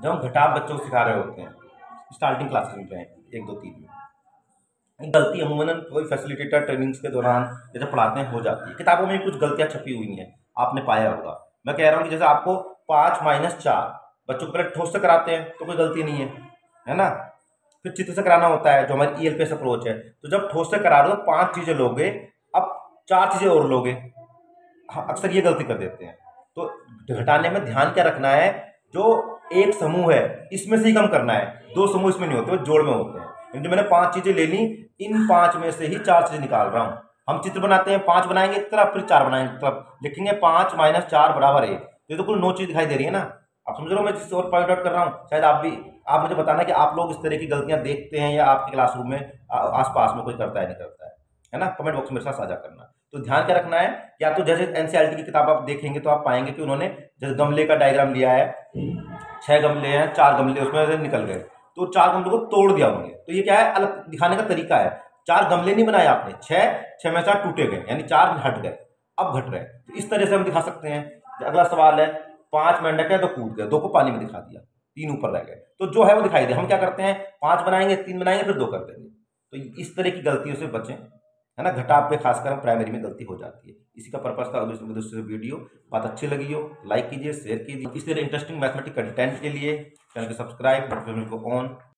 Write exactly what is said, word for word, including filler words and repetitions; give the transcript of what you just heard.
जब हम घटाव बच्चों को सिखा रहे होते हैं, स्टार्टिंग क्लासेस में हैं, एक दो तीन में, गलती अमूमन कोई फैसिलिटेटर ट्रेनिंग्स के दौरान जैसे पढ़ाते हैं हो जाती है। किताबों में कुछ गलतियां छपी हुई हैं, आपने पाया होगा। मैं कह रहा हूँ कि जैसे आपको पाँच माइनस चार बच्चों को पहले ठोस से कराते हैं तो कोई गलती नहीं है, है ना। फिर चित्र से कराना होता है जो हमारी E L P S approach है, तो जब ठोस से करा रहे हो तो पांच चीजें लोगे, अब चार चीजें और लोगे। हाँ, अक्सर ये गलती कर देते हैं। तो घटाने में ध्यान क्या रखना है, जो एक समूह है इसमें से ही कम करना है, दो समूह इसमें नहीं होते, वो जोड़ में होते हैं। क्योंकि मैंने पांच चीजें ले ली, इन पांच में से ही चार चीजें निकाल रहा हूं। हम चित्र बनाते हैं, पांच बनाएंगे एक तरफ, फिर चार बनाएंगे एक तरफ, लिखेंगे पांच माइनस चार बराबर एक। ये तो कुल नौ चीज दिखाई दे रही है ना। आप समझ रहे हो मैं जिस और पॉइंट आउट कर रहा हूँ। शायद आप भी, आप मुझे बताना कि आप लोग इस तरह की गलतियां देखते हैं या आपके क्लासरूम में आसपास में कोई करता है नहीं करता है, है ना। कमेंट बॉक्स में मेरे साथ साझा करना। तो ध्यान क्या रखना है, या तो जैसे एनसीईआरटी की किताब आप देखेंगे तो आप पाएंगे कि उन्होंने जैसे गमले का डायग्राम लिया है, छह गमले हैं, चार गमले उसमें से निकल गए, तो चार गमलों को तोड़ दिया उन्होंने। तो ये क्या है, अलग दिखाने का तरीका है। चार गमले नहीं बनाए आपने, छह छह में चार टूटे गए, यानी चार हट गए, अब घट रहे। तो इस तरह से हम दिखा सकते हैं। अगला सवाल है, पांच मेंढक है तो कूद गए, दो को पानी में दिखा दिया, तीन ऊपर रह गए, तो जो है वो दिखाई दे। हम क्या करते हैं, पांच बनाएंगे, तीन बनाएंगे, फिर दो कर देंगे। तो इस तरह की गलतियों से बचें, है ना। घटाव पे खासकर हम प्राइमरी में गलती हो जाती है। इसी का पर्पस था। अगर दोस्तों वीडियो बात अच्छी लगी हो, लाइक कीजिए, शेयर कीजिए। इस तरह इंटरेस्टिंग मैथमेटिक्स कंटेंट के लिए चैनल को सब्सक्राइब, नोटिफिकेशन को ऑन